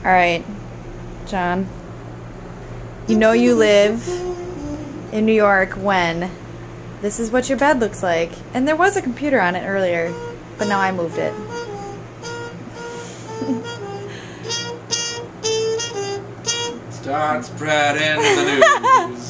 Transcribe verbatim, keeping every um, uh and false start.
Alright, John. You know you live in New York when this is what your bed looks like. And there was a computer on it earlier, but now I moved it. Start spreading the news.